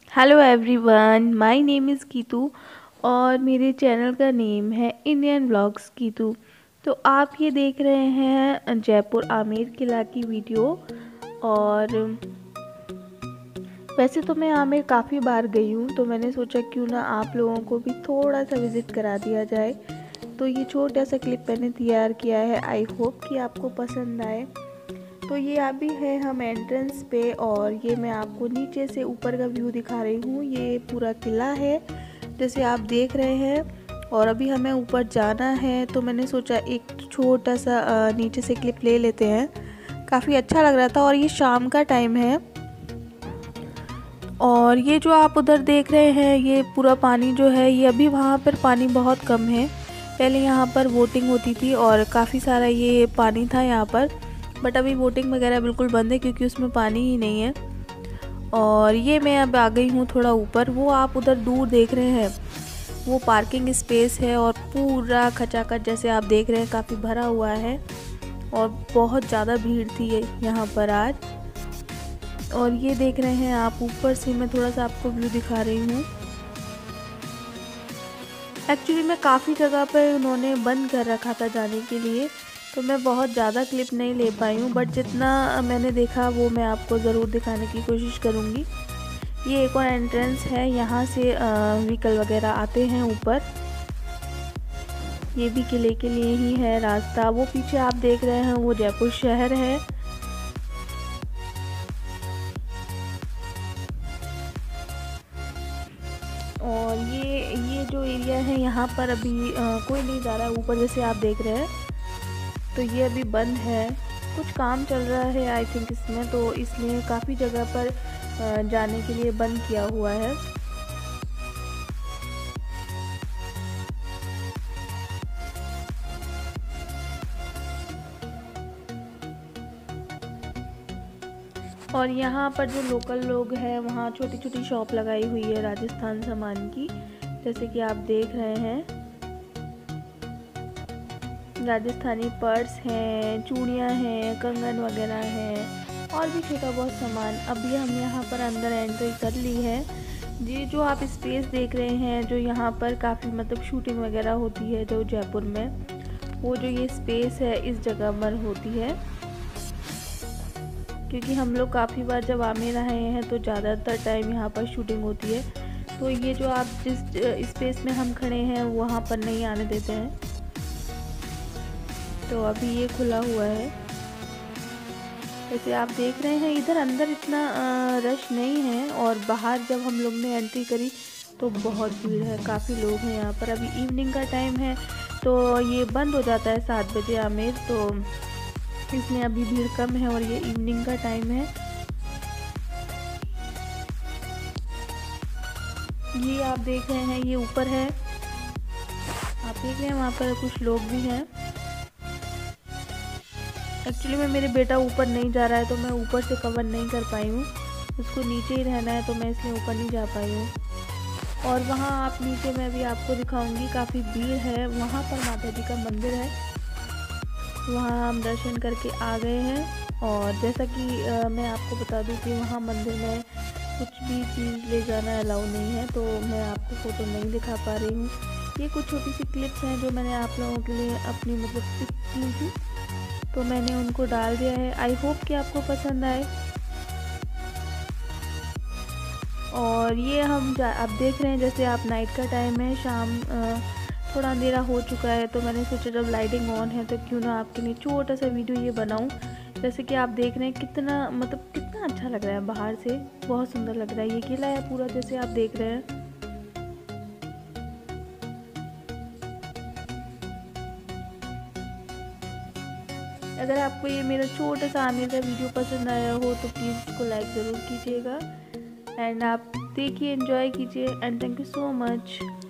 Hello everyone, my name is Kitu और मेरे channel का नेम है इंडियन ब्लॉग्स कीतू। तो आप ये देख रहे हैं जयपुर आमेर किला की वीडियो। और वैसे तो मैं आमेर काफ़ी बार गई हूँ, तो मैंने सोचा क्यों ना आप लोगों को भी थोड़ा सा विज़िट करा दिया जाए। तो ये छोटा सा क्लिप मैंने तैयार किया है, आई होप कि आपको पसंद आए। तो ये अभी है हम एंट्रेंस पे, और ये मैं आपको नीचे से ऊपर का व्यू दिखा रही हूँ। ये पूरा किला है जैसे आप देख रहे हैं, और अभी हमें ऊपर जाना है। तो मैंने सोचा एक छोटा सा नीचे से क्लिप ले लेते हैं। काफ़ी अच्छा लग रहा था, और ये शाम का टाइम है। और ये जो आप उधर देख रहे हैं, ये पूरा पानी जो है, ये अभी वहाँ पर पानी बहुत कम है। पहले यहाँ पर बोटिंग होती थी और काफ़ी सारा ये पानी था यहाँ पर, बट अभी बोटिंग वगैरह बिल्कुल बंद है क्योंकि उसमें पानी ही नहीं है। और ये मैं अब आ गई हूँ थोड़ा ऊपर। वो आप उधर दूर देख रहे हैं, वो पार्किंग स्पेस है, और पूरा खचाखच जैसे आप देख रहे हैं काफ़ी भरा हुआ है, और बहुत ज़्यादा भीड़ थी यहाँ पर आज। और ये देख रहे हैं आप ऊपर से, मैं थोड़ा सा आपको व्यू दिखा रही हूँ। एक्चुअली मैं काफ़ी जगह पर उन्होंने बंद कर रखा था जाने के लिए, तो मैं बहुत ज़्यादा क्लिप नहीं ले पाई हूँ, बट जितना मैंने देखा वो मैं आपको ज़रूर दिखाने की कोशिश करूँगी। ये एक और एंट्रेंस है, यहाँ से व्हीकल वगैरह आते हैं ऊपर। ये भी किले के लिए ही है रास्ता। वो पीछे आप देख रहे हैं वो जयपुर शहर है। और ये जो एरिया है यहाँ पर अभी कोई नहीं जा रहा है ऊपर, जैसे आप देख रहे हैं। तो ये अभी बंद है, कुछ काम चल रहा है आई थिंक इसमें, तो इसलिए काफ़ी जगह पर जाने के लिए बंद किया हुआ है। और यहाँ पर जो लोकल लोग हैं, वहाँ छोटी छोटी शॉप लगाई हुई है राजस्थान सामान की, जैसे कि आप देख रहे हैं। राजस्थानी पर्स हैं, चूड़ियाँ हैं, कंगन वगैरह हैं, और भी छोटा बहुत सामान। अभी हम यहाँ पर अंदर एंट्री कर ली है। ये जो आप स्पेस देख रहे हैं, जो यहाँ पर काफ़ी मतलब शूटिंग वगैरह होती है जो जयपुर में, वो जो ये स्पेस है इस जगह पर होती है। क्योंकि हम लोग काफ़ी बार जब आमेर आए हैं तो ज़्यादातर टाइम यहाँ पर शूटिंग होती है। तो ये जो आप जिस स्पेस में हम खड़े हैं वहाँ पर नहीं आने देते हैं, तो अभी ये खुला हुआ है। जैसे आप देख रहे हैं इधर अंदर इतना रश नहीं है, और बाहर जब हम लोग ने एंट्री करी तो बहुत भीड़ है, काफ़ी लोग हैं यहाँ पर। अभी इवनिंग का टाइम है, तो ये बंद हो जाता है 7 बजे आमेर, तो इसमें अभी भीड़ कम है, और ये इवनिंग का टाइम है। ये आप देख रहे हैं, ये ऊपर है, आप देख रहे हैं वहाँ पर कुछ लोग भी हैं। एक्चुअली में मेरे बेटा ऊपर नहीं जा रहा है, तो मैं ऊपर से कवर नहीं कर पाई हूँ, उसको नीचे ही रहना है, तो मैं इसलिए ऊपर नहीं जा पाई हूँ। और वहाँ आप नीचे मैं भी आपको दिखाऊंगी, काफ़ी भीड़ है। वहाँ पर माता जी का मंदिर है, वहाँ हम दर्शन करके आ गए हैं। और जैसा कि मैं आपको बता दूं कि वहाँ मंदिर में कुछ भी चीज़ ले जाना अलाउ नहीं है, तो मैं आपको फ़ोटो नहीं दिखा पा रही हूँ। ये कुछ छोटी सी क्लिप्स हैं जो मैंने आप लोगों के लिए अपनी मतलब पिक की थी, तो मैंने उनको डाल दिया है। आई होप कि आपको पसंद आए। और ये हम आप देख रहे हैं, जैसे आप नाइट का टाइम है, शाम थोड़ा अंधेरा हो चुका है, तो मैंने सोचा जब लाइटिंग ऑन है तो क्यों ना आपके लिए छोटा सा वीडियो ये बनाऊं। जैसे कि आप देख रहे हैं कितना मतलब कितना अच्छा लग रहा है, बाहर से बहुत सुंदर लग रहा है। ये किला है पूरा, जैसे आप देख रहे हैं। अगर आपको ये मेरा छोटा सा आमेर का वीडियो पसंद आया हो तो प्लीज़ इसको लाइक ज़रूर कीजिएगा, एंड आप देखिए, एंजॉय कीजिए, and thank you so much.